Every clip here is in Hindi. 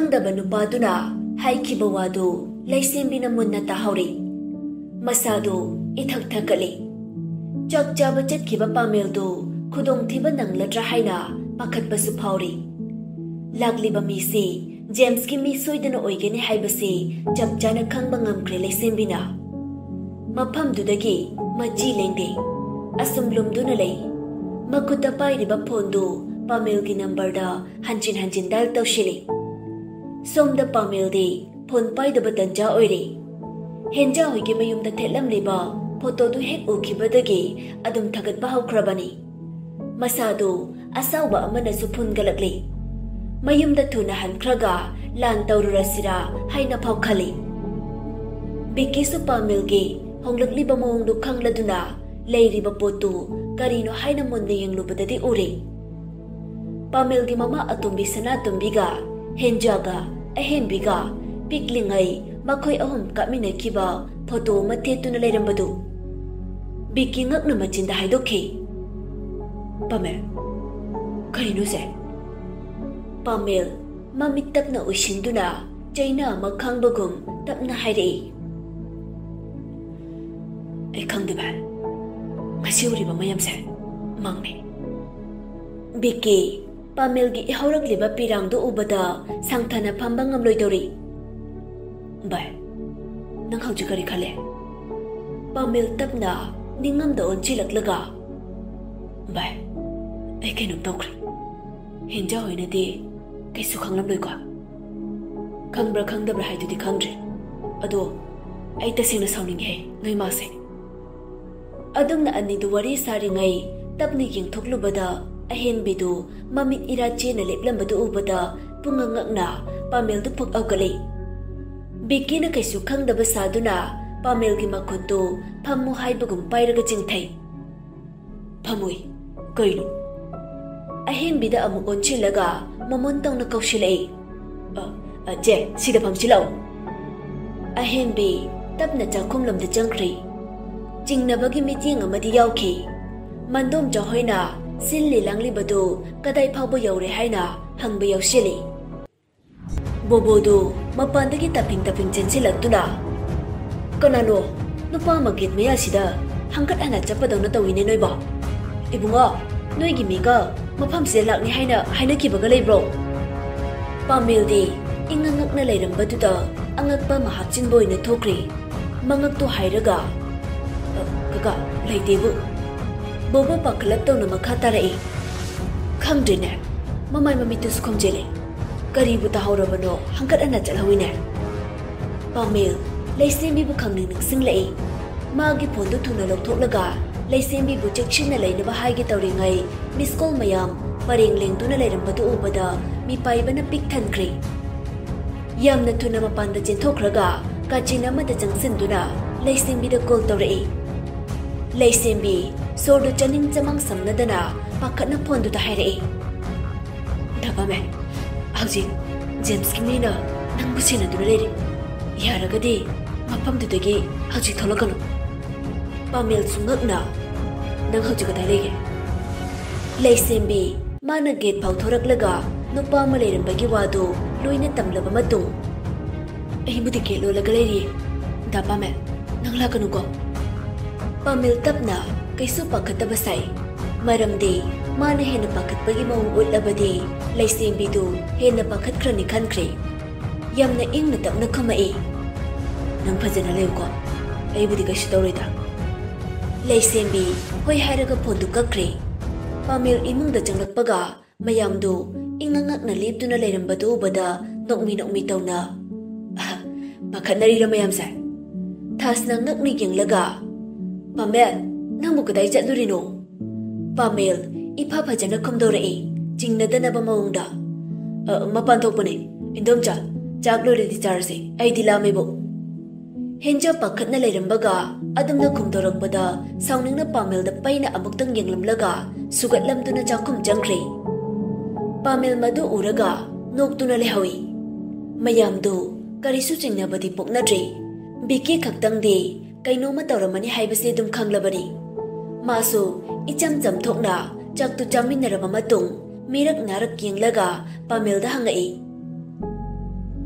khangdaba nupaduna haikhiba wadu laisembina munna tahori. Masadu ithak thakali. Chak chaba chatkhiba pamel du khudong thiba nangladra haina pakhatba su phauri. Lagliba mi si James ki mi soidana oigeni haibasi chap chana khangba ngamkre laisembina. Mafam dudagi maji lengde. Asumlum duna lay. Makuta pairiba phone pamel ki number da hanjin dal tawshili. Somda pamel di phone paidaba tanja oire. Henja hoige mayumda thelam liba photo du hek ukibadagi adum thagatba haukrabani. Masadu asawba amana su phun galakli. Mayumda thuna hankraga lan tawrurasira haina phaukhali. Biki su pamel gi honglakli ba mong du khangladuna leiriba potu karino haina munne yenglubadadi uri. Pamel gi mama atumbi sana tumbiga henjaga ahenbiga piklingai makhoi ahum kamina kiba photo mathe tuna leirambadu. Biki ngakna machinda haidokhi. Pamel karino se? Pamel mamit tapna ushinduna China makhangbagum tapna hairi. Ai khangdiba ngasi uriba mayamse mangne. Biki Pamel gi ihaurakliba pirangdo ubada sangthana phamba ngamloidori. Bai nang hauji kari khale? Pamel tapna ningamda onchilaklaga. Bai ai kenum tawkri. Henja hoinadi kaisu khanglamloi ko. Khangbra khangdabra haidudi khangdre. Ado ai tasena sauninghe ngai mase. Adumna anidu wari sari ngai tapni yengthoklubada ahen bidu mamit irache na leplambadu ubada pungangakna Pamel du phuk aukali. Biki na kaisu khangdaba saduna Pamel gi makhuntu phammu haibagum pairaga jingthai. Phamui kainu ahen bida amu onchilaga mamon tawna kaushilai. Je sida phamchilau. Ahen bi tapna chakhumlamda jangkhri. Jingnabagi meeting amadi yauki. Mandom jahoina Silli langli badu kadai phauba yaure haina hangba yaushili. Bobodu mapandagi taping chensilaktuna. Kanano nupa magit maya sida hangkat ana chapadawna tawine noiba. Ibunga noigi miga mafam se lakni haina kibaga leibro. Pamel di ingangakna leirambadуда angakpa mahakchin boina thokri. Mangakto hairaga kaka leidebu. Bobo pakalap daw na makatarai. Khangdrine, mamay mamitus kumjele. Karibu tahawrabano hangkat ana chalhawine. Pamel, laisembi bu khangning nangsinglai. Magi pondo thuna loktholaga laisembi bu chekshin na lainaba haigi tawringai miskol mayam pareng lengtuna lairambadu ubada mi paibana pik thankri. Yamna thuna mapanda chenthokraga kachina amada changsinduna laisembi da call tawrai. Laisembi sordo chaning chamang samnadana pakhatna phone du ta hairei. Dabame hauji James ki mina nang busina du leri. Yaragadi mapam du dagi hauji tholakano. Pamel sungakna nang hauji ka dalege. Laisembi mana gate phau thoraklaga nupa ma leirambagi wadu loina tamlaba matung. Ahibudi ke lo lagali. Dabame nang lakanu ko. Pamel tapna kaisu pakhataba sai. Maramdi mana hena pakhatbagi mawung utlabadi laisembi du hena pakhatkrani khankre. Yamna ingna tapna khamai. Nang phajana leuko. Aibudi kaisu tawrida. Laisembi hoi hairaga phone du kakre. Pamel imungda changlakpaga mayamdu ingangakna leptuna leirambadu ubada nokmi tawna. Pakhatnarira mayamsa. Thasna ngakni yenglaga. Pamel, nangbu kadai chatlurino? Pamel, ipa phajana khumdorei. Jingnadanaba mawungda. Mapan thokpane. Indomcha, chak loiredi charase. Ai dilamebo. Henja pakhatna leirambaga adumna khumdorakpada sauningna Pamelda paina amuktang yenglamlaga sugatlamduna chakhum jangkhre. Pamel madu uraga noktuna lehawi. Mayamdu karisu chingnabadi poknadre. Biki khaktangdi kainoma tawramani haibase dum khanglabani. Masu icham jamthokna chaktu chaminaraba matung mirak narak yenglaga Pamelda hangai.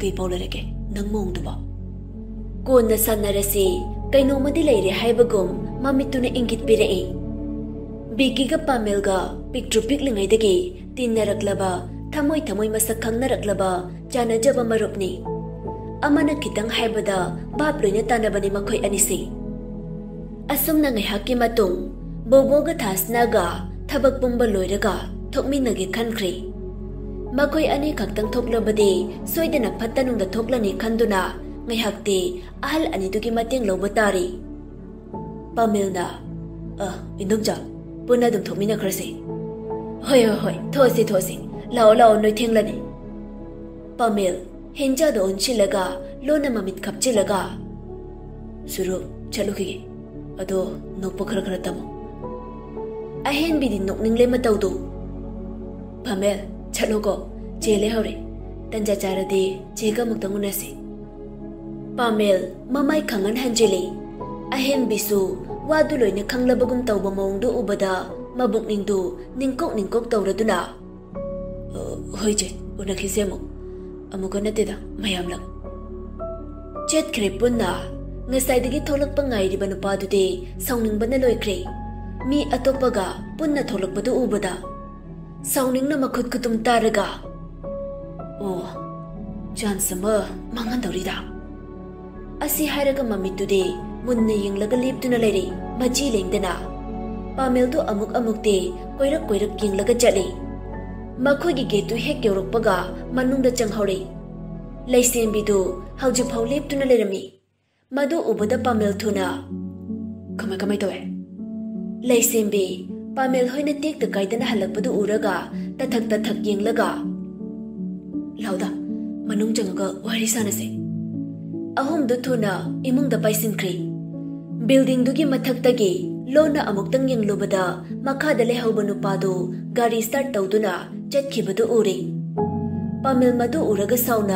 kay pau larake nang mong duba kona sanarasi kainomadi leire haibagum mamituna ingit pirai Biki ga Pamel ga picture piklingai dagi tinnaraklaba thamoi masak khangnaraklaba janajaba marupni amana kitang haibada bap loina tanabani makhoi anisi asumna ngaihaki matung bobo ga thasna ga thabak pumba loiraga thokminagi khankhri makhoi ani khaktang thoklabadi soidana phattanungda thoklani khanduna ngaihakti ahal ani dugi mateng lobatari Pamelna indungja Puna dum thomina kharse hoi thosi lao noi thenglani Pamel henja do onchilaga lona mamit khapchilaga suru chaluki ado nokpo khara tamo ahen bidi nokningle matawdu Pamel chalugo jele hore tanja charade jega muktangunasi Pamel mamai khangan hanjeli ahen bisu Wadu loina khanglabagum tawba mawngdu ubada mabukningdu ningkok tawraduna hoije unakhizemo amuka nateda mayamlak chet khre punna ngasaidagi tholakpa ngairiba nupadude saunningbana loikre mi atokpaga punna tholakpadu ubada sauningna makhut kutum taraga chansama mangandorida asi hairaga mamitude munna yenglaga leptuna leiri maji lengdana Pamel do amuk-amukte koirak yenglaga chali makhoi gi getu hek yorokpaga manungda changhore laisembi do hauju phau leptuna lerami madu ubada Pamel thuna kamai towe laisembi Pamel hoina tek ta kaidana halakpadu uraga tathak yenglaga lauda manung changaga wari sanase ahum do thuna imungda paisinkhri Building dugi mathak-tagi lona amuktang yenglubada makhada lehauba nupadu gari start tawduna chatkibadu uri Pamel madu uraga sauna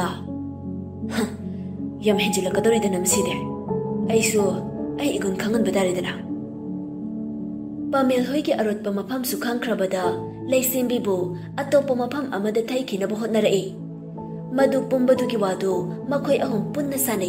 yam henjilakadorida namside ai igun khangan badaridana Pamel hoigi arotpa mafam sukhangkrabada laisembibu atopa mafam amada thaikina hotnarai madu pumbadugi wadu makhoi ahum punna sanai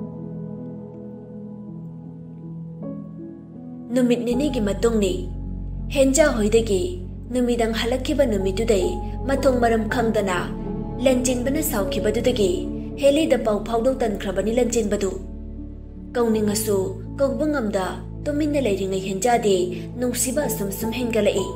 Numit ninigi matungni henja hoidagi numidang halakkiba numitudai matong maram khangdana lanjinbana saukhibadudagi helida pau phawdau tankrabani lanjinbadu kauningasu kaubangamda tuminna leiringai henjadi nungsiba sumsum hengalai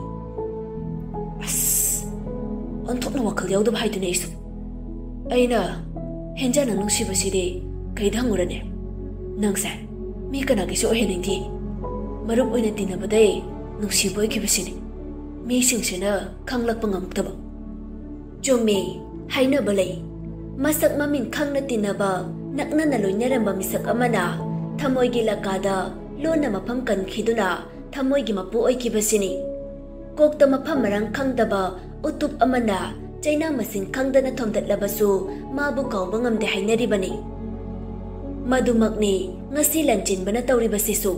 onthokna wakhal yaudaba haiduna isu aina henjana nungsibasidi kaidhangurane nangsa mi kanagi so heningdi Marup oina tinabadai nungsiboy kibasini mi singsina khanglakpa ngamtaba Jomi haina balai masak mamin khangna tinaba nakna naloinaramba misak amana thamoi gi lakada lona mafam kan khiduna thamoi gi mapu oi kibasini kokta mafam marang khangdaba utup amana chaina masing khangdana thomdatlabasu mabu kauba ngamde hainaribani madumakni ngasi lanjinbana tawribasisu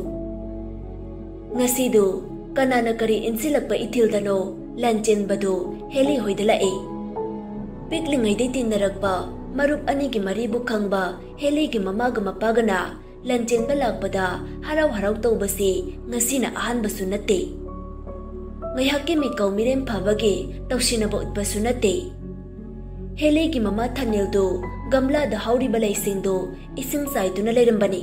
Ngasidu kanana kari insilakpa ithildano lanjinbadu heli hoidalai piklingai de tinnarakpa marup anigi maribu khangba heli gi mamaga mapagana lanjinba lakpada harau tawbasi ngasina ahanbasu natte ngaihakki mikau mirem phabagi tawsinaba utbasu natte heli gi mama thanildu gamla da hauri balai singdu ising saiduna leirambani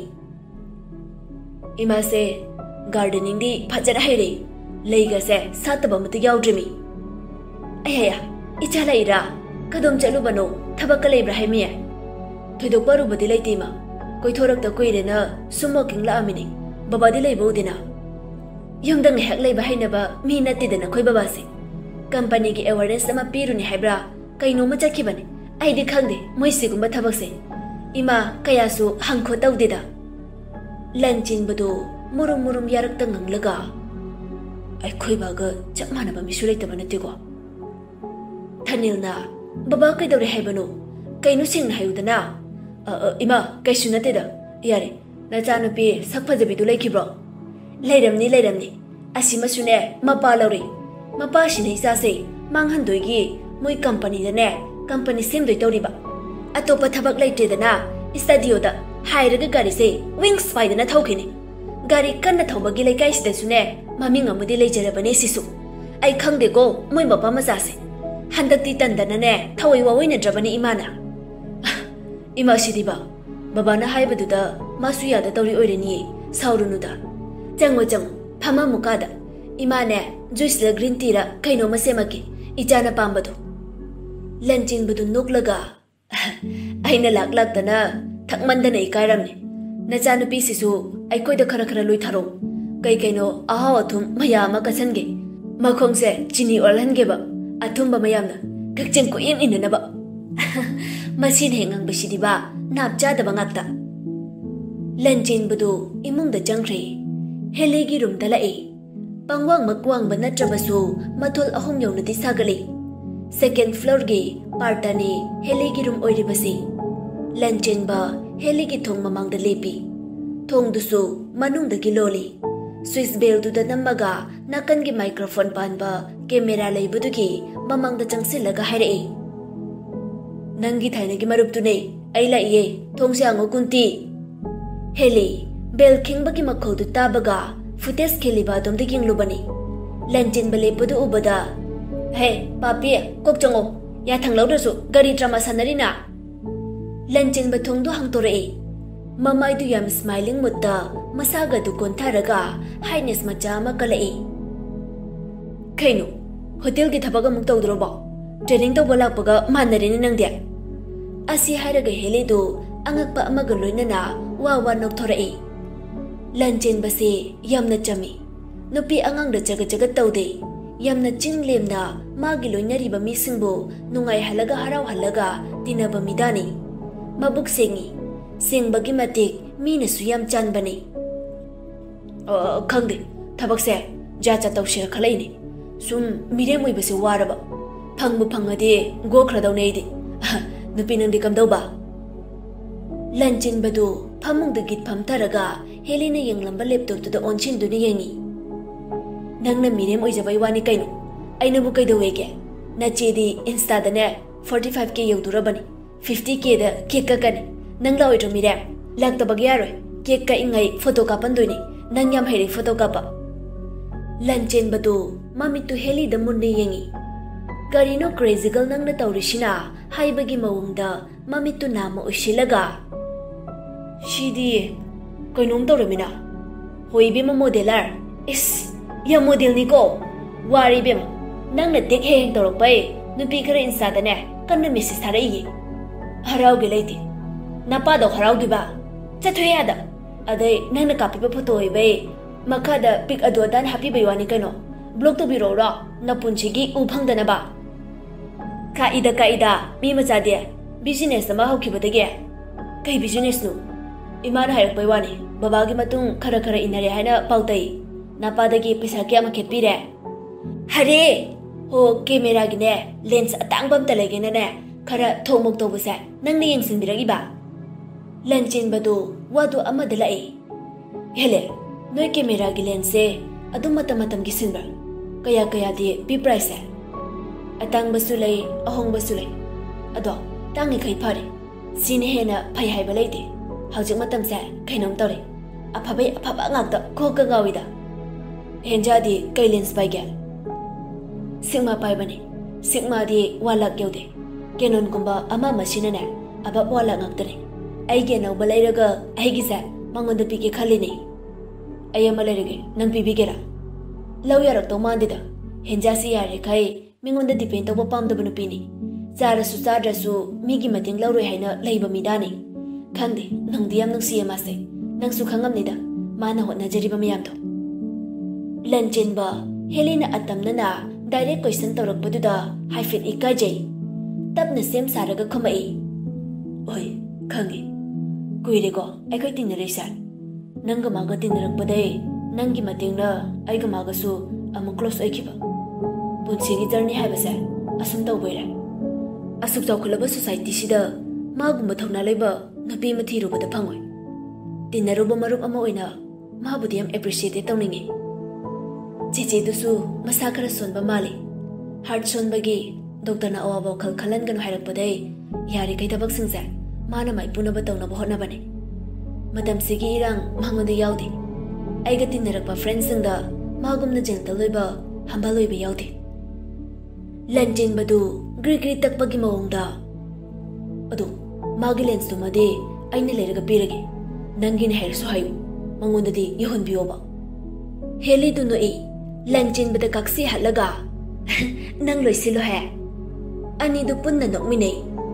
imase Gardening di fajara haire leiga se sataba mutu yaudrimi ayaya ichala ira kadom chalubano thabakka leibra haimiye thoidok baru badi leitima koi thorak ta koirena smoking la amini babadi leibodina yumdang hek leiba hainaba mi natidana koi babase company gi awareness ama piruni haibra kaino ma chakibane aidi khangde moi sigumba thabakse ima kayasu hangkho tawdida lanchin badu murum yarak tangang laga ai khoi baga chapmana ba misulai tabana tigo thanilna baba kai dore haibano kainu sing hayudana ima kai sunate da yare na chanu pi sakphajabi du laikibro leiramni asima sune mapa lauri mapa sine isa se manghan doigi moi company da ne company sim doi toriba अतोपा थबक लेट्रेदना स्टूडियोदा हाइरगा गारीसे विंग्स पाइदना थौखिनि गारी कन्ना थौबगी लेकाइसिदसुने ममिंग अमुदि लेजरबने सिसु आई खंगदेको मोय मपा मचासे हंदक्ति तंदनने थवै वावैनद्रबनि इमाना इमा सिदिबा बाबाना हाइबदुदा मासु यादा तौरी ओइरेनि साउरुनुदा चंगो चंगो फमा मुकादा इमाने जुइस ल ग्रीन टी रा कैनो मसेमकी इचाना पाम्बदो लंचिंबदु नोकलगा आइना लाक लाक्तना थकमंदना इकायरमनि नचानुपी सिसु अइखोइदा खरा खरा लुइथारो कैनो अहाव अथुम मयामा कसनगे मखोंसे चिनी ओलहनगेबा अथुम्बा मयामना कक्चें को इन इननबा मसिन हेंगंबसिदिबा नापचादबा ngakta लंचिंबदु इमुंगदा चंग्रे हेलेगी रूम दलाए पंगवांग मक्वांग बनत्रबसु मथुल अहुम यौनदि सागले सेकेंड फ्लोर गे पार्टाने हेलेगी रूम ओइरिबसि लंचिंबा हेलेगी थोंग ममांगदा लेपि थोंग दुसु मनुंगदगी लोली स्विच बेल दुदा नम्मगा नाकनगी माइक्रोफोन पानबा कैमेरा लेबदुगी ममांगदा चंगसिलगा हाइरे नंगी थाइनगी मरुपतुने आई लाइए थोंगसे आंगो कुंती हेली बेल खिंगबगी मखौदु ताबगा फुटेज खेलिबा दोमदे गिंगलुबनी लंचिन बलेपदु उबदा हे पापी कोक चंगो या थंगलौदसु गाड़ी ड्रामा सनरिना लंचिन बथोंदु हंगतोरे ममाइदु याम स्माइलिंग मुद्दा मसागा दु कोंथारगा हाइनेस मचा मकलए खैनो होटल की थबगा मुक तौदरोबो ट्रेनिंग तो बोलापगा मानरेनि नंगदे असी हाइरगा हेलेदु अंगकपा अमगा लोइनना वा नोकथोरए लंचिन बसे यमना चमी नुपी अंगांगदा जग जग तौदे यमना चिंगलेमना मागी लोइनरिबा मिसिंबो नुंगाई हलगा हराव हलगा तिनबा मिदानी मबुक सेंगी सेंबगी मतिक मीनसु यम चानबने खंगदे थबकसे जाचा तौशिर खलैने सुम मिरेम ओइबसे वारबा फंगबु फंगदे गोख्रदौनेदि नुपी नंदि कमदौबा लंचिन बदु फमुंग गित फमथरगा हेलिना यंगलंबा लैपटॉप तुदा ऑनचिन दुनि यंगी नंगना मिरेम ओइजबाई वानी कैनो अइनबु कैदौवेगे नचेदी इंस्टादने 45k यौदुरबनी 50k दा केक ककनी नंग लाओइद्रो मिरेम लाक्तबग यारोय केक का इंगाई फोटो कापनदुनि नंग याम हेरि फोटो कापा लंचिन बदु ममितु हेली द मुन्ने यंगी करिनो क्रेजी गर्ल नंगना तौरिसिना हाइबगी मवंगदा ममितु नाम ओइसिलगा शिदी कैनोम तौरमिना होइबेमा मॉडेलर इस या मॉडेल निको वारी बेमा नंगना टेक हेंग तौरपै नुपी खरा इंस्टादने कन्ना मेसेज थारैये हराउगे लैते नपादो हराउदिबा चथोयादा अदै नंगना कापिबा फोटो होइबै मखादा पिक अदोदान हापिबै वानी कैनो ब्लॉग तो बिरोरा नपुंचिगी उफंगदनबा काइदा मी मचादे बिजनेस अमा हौखिबदगे कई बिजनेस नु इमान हायरपै वानी बाबागी मतुंग खरा खरा इनरे हायना पाउतै नापादगी पैसा क्या मखेतपिरे हरे हो कैमेरा गिने लेंस अतांगबम तलेगेने खरा थोमोक तोबसे नंगने यंगसिनबिरगिबा लंचिन बदु वादु अमदलाई हेले नोय कैमेरा गी लेंस से अदुम मतम गी सिनबा कया कया दे बी प्राइस है अतांग बसुलै अहोंग बसुलै अदो तांगी खै फारे सिने हेना फै हाइबा लैते हौजिक मतम से खैनोम तौरे अफबै अफबा ngakta खोक गाविदा हेंजादी कै लेंस पाइगे सिग्मा पाइबने सिग्मा दि वालाक यौदे केनोन गुम्बा अमा मसिनने अबा वाला ngaktane आइगे नौबा लैरगा आइगिसे मंगोंद पिके खलिने अयमा लैरगे नंग पिबिगेरा लौ यारक्तो मांदेदा हेंजासी यारे खै मिंगोंद डिपेंड तौबा पामदब नुपीनी चारसु चाद्रसु मिगी मतेंग लौरोय हाइना लैबा मिदानी खंगदे नंगदि याम नुंसिये मासे नंगसु खंगमनेदा माना होटनाजरिबा मयामदो लंचिनबा हेलिना अतमनना डायरेक्ट क्वेश्चन तौरकपदुदा हाइफेट इकाजै तबना सेम सारगा खमई ओय खंगे कुइरेको अखै तिनरेसा नंगा मागा तिनरकपदै नंगी मतेंगना आइगा मागासु अमु क्लोज ओइखिबा पुंसिगी जर्नी हाइबसे असुम तौबैरा असुक चौखलबा सोसाइटी सिदा मागुम थौना लैबा नपी मथिरुबदा फंगोय तिनरुबा मरुप अमा ओइना माबुदि याम एप्रिशिएट तौनिंगे चेचे दुसु मसा खरा सोनबा माले हार्ट सोनबगी डॉक्टर ना अवाबा खल खलन गन हाइरकपदै Yari tabak singse mana mai punaba tawna bahona bane. Matam sigi irang mangonda yaudi. Aiga tinnarakpa friends singda magumna gentle loiba hamba loiba yaudi. Lanjin badu gri takpagi maungda. Adu magi lens tumade aina leiraga pirage. Nangin hair so hayu mangonda di yahon bioba. Heli du no lanjin bada kaksi halaga. Nang loisilo he. Ani du punna nokmine.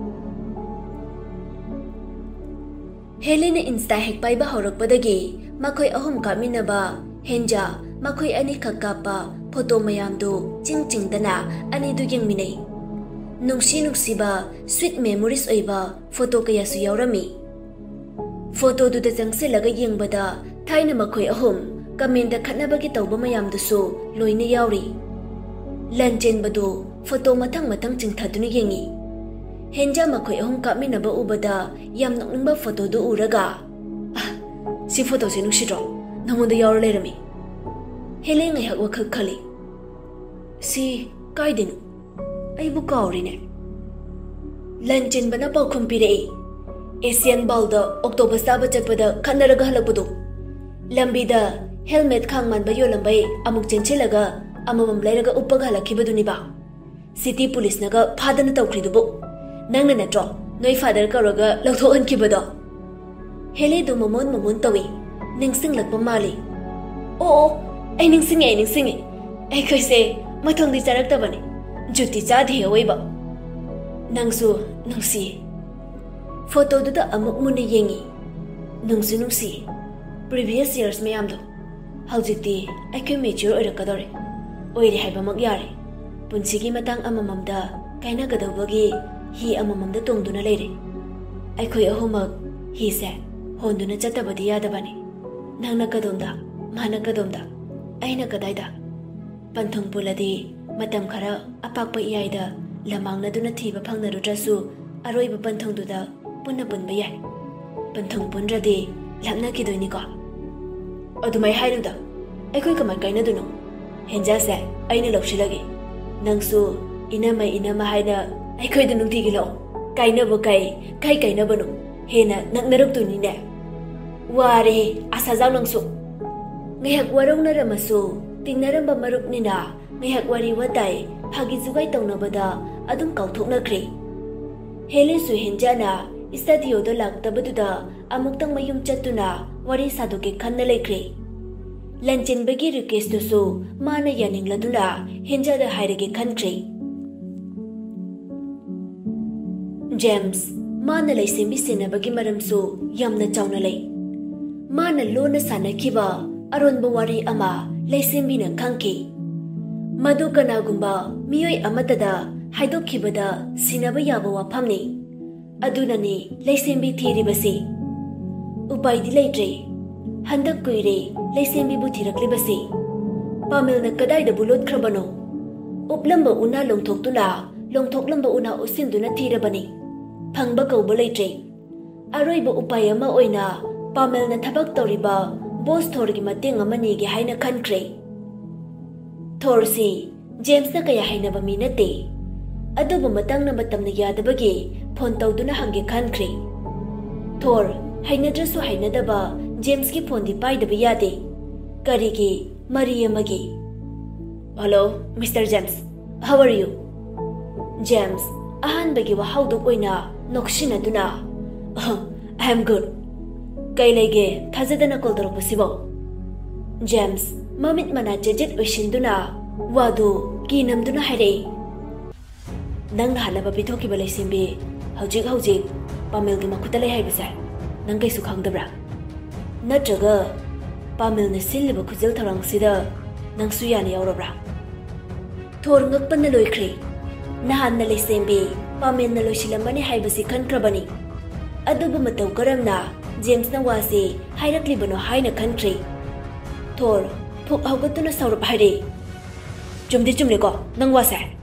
Helena insta hek paiba horakpadagi makoi ahum kaminaba henja makoi ani kakapa photo mayamdu ching dana ani du yengminei nungsi ba sweet memories oiba photo kaya su yaurami photo du da jangse laga yengbada thaina makoi ahum comment da khatnabagi tawba mayamdu su loina yauri lanchen badu photo matang chingthaduni yengi Henja makoi ahum kaminaba ubada yam nokningba photo du uraga si photo se nusidro nangonda yaur lerami hele ngai hak wakhak khali si kaidinu aibu kaurine lanchen bana paukhum pirei Asian balda October saba chappada khanaraga halakpudu lambida helmet khangman ba yolambai amuk chenchelaga amamam leiraga uppaga halakhibaduni ba city police naga phadana tawkhridubu Nangna natro, noi father karaga lagthoan kibado. Hele du mamon tawi, ningsing lakpa mali. Oo, ay ningsingi. Ay kasi, matong di charak tabani. Juti chadi haway ba? Nangsu, nungsi. Photo du da amuk muna yengi. Nungsi. Previous years mayamdo. Haujiti, ay kay mature oirakadore. Oiri haiba magyari. Punsigi matang amamamda, kay nagadawagi, Hi amamamda tongduna leire. Aikoi ahumak hi se honduna chatabadi yadabani. Nangna kadomda, mana kadomda, aina kadaida. Panthong puladi matam khara apakpa iyaida lamangna duna thiba phangnarudrasu aroiba panthong duda punna punba yai. Panthong punradi lamna kidoini ko. Adumai hairuda. Aikoi kamai kaina duno. Henja se aina lawshilagi. Nangsu inama haida Aikoi du nungti gilo kainabo kai kainabo no hena naknaruk tuni ne ware asajaw nangsu ngihak warong naramasu tingnaramba maruk nina ngihak wari watai phagi jugai tawnabada adum kauthoknakre hele su henjana studio do laktabaduda amuktang mayum chatuna wari saduke khanna lekre lanchin bagi request to su mana yaningladuna henjada hairege khankre James, mana lay simbi sinabagi maramsu yamna chawna lay. Mana lona sanakiba aron bawari ama lay simbi na kangki. Madu kanagumba miyoy amatada haidokibada sinaba yaba wapamni. Adunani lay simbi thiribasi. Upay di laytre. Handak kuire lay simbi butiraklibasi. Pamil na kaday da bulot krabano. Uplamba una longthoklamba una usinduna thirabani. Phangba kauba leitre aroiba upay ama oina pamel na thabak toriba boss thorgi mateng amani ge haina khankre thorsi James na kaya haina ba minate aduba matang na matamna yadabagi phone tawduna hange khankre thor haina drasu haina daba James ki phone di pai daba yade karigi Maria magi Hello Mr. James how are you James ahan bagi wa hawduk oina Nokshina duna. I am good. Kailege thazadana call daro possible. James mamit mana jejet oishinduna wadu kinam duna hare. Nang halaba bithoki balai simbi hojik pamil gi makutale haibasa. Nang kai su khangdabra. Natraga pamil na silba khujal tharang sida nang suyani yaurabra. Thor ngakpan na loikre. Nahan na lesembi pamel na loisilamani haibasi khankrabani adubu mataw karamna James na wasi hairaklibono haina khankre Thor thuk hawgatuna saurap haire chumdi ko nang wasa